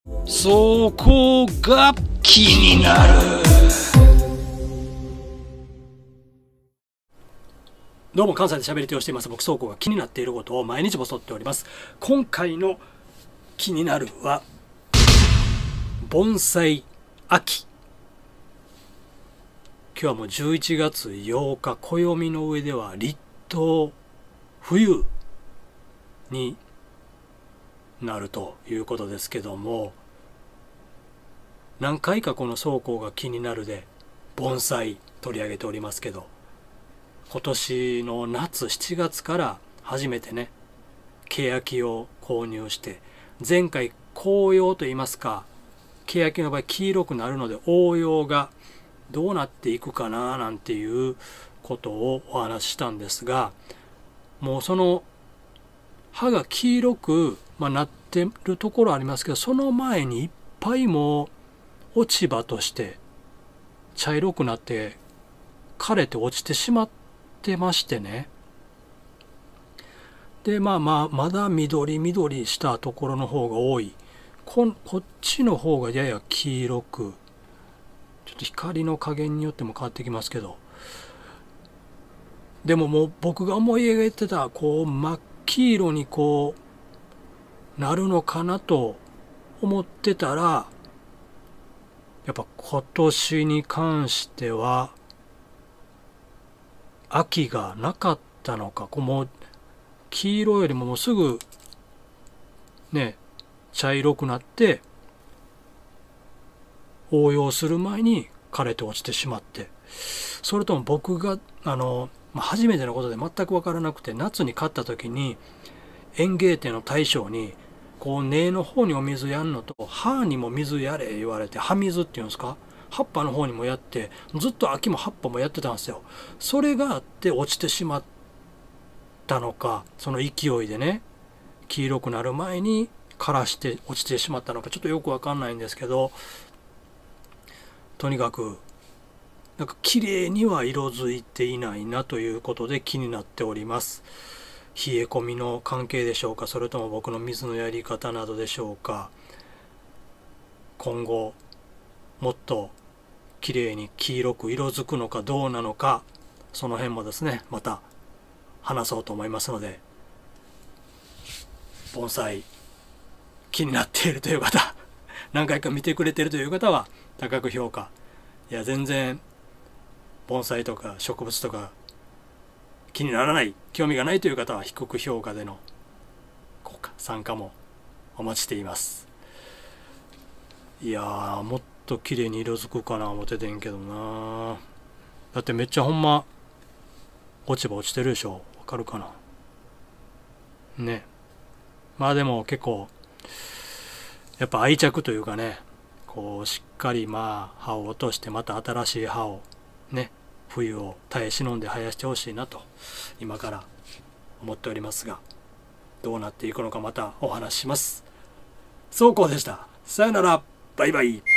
そこが気になる。どうも、関西で喋り手をしています僕倉庫が気になっていることを毎日ボソっております。今回の気になるは盆栽秋。今日はもう11月8日、暦の上では立冬冬になるということですけども、何回かこの倉庫が気になるで盆栽取り上げておりますけど、今年の夏7月から初めてね欅を購入して、前回紅葉といいますか、欅の場合黄色くなるので応用がどうなっていくかななんていうことをお話ししたんですが、もうその葉が黄色く、なってるところありますけど、その前にいっぱいもう落ち葉として茶色くなって枯れて落ちてしまってましてね。でまだ緑したところの方が多い。こっちの方がやや黄色く、ちょっと光の加減によっても変わってきますけど、でももう僕が思い描いてたこう真っ黄色にこうなるのかなと思ってたら、やっぱ今年に関しては秋がなかったのか、もう黄色よりももうすぐね茶色くなって応用する前に枯れて落ちてしまって、それとも僕が初めてのことで全く分からなくて、夏に買った時に園芸店の大将にこう根の方にお水やんのと葉にも水やれ言われて、葉水っていうんですか、葉っぱの方にもやって、ずっと秋も葉っぱもやってたんですよ。それがあって落ちてしまったのか、その勢いでね黄色くなる前に枯らして落ちてしまったのか、ちょっとよく分かんないんですけど、とにかくなんか綺麗には色づいていないなということで気になっております。冷え込みの関係でしょうか、それとも僕の水のやり方などでしょうか。今後もっと綺麗に黄色く色づくのかどうなのか、その辺もですねまた話そうと思いますので、盆栽気になっているという方何回か見てくれているという方は高く評価、いや全然盆栽とか植物とか気にならない、興味がないという方は低く評価での参加もお待ちしています。いやー、もっと綺麗に色づくかな思っててんけどな。だってめっちゃほんま落ち葉落ちてるでしょ、わかるかなね。でも結構やっぱ愛着というかね、こうしっかり葉を落としてまた新しい葉をね、冬を耐え忍んで生やしてほしいなと今から思っておりますが、どうなっていくのかまたお話しします。そうこうでした。さよなら、バイバイ。